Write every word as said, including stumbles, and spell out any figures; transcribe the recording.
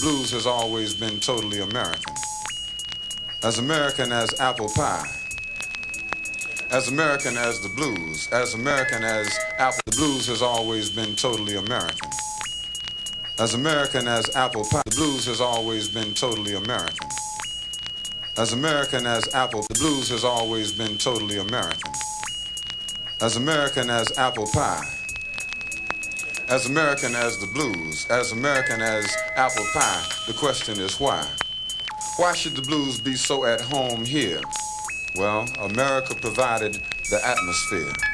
Blues has always been totally American. As American as apple pie. As American as the blues. As American as apple. The blues has always been totally American. As American as apple pie. The blues has always been totally American. As American as apple. The blues has always been totally American. As American as apple pie. As American as the blues. As American as apple pie. The question is why? Why should the blues be so at home here? Well, America provided the atmosphere.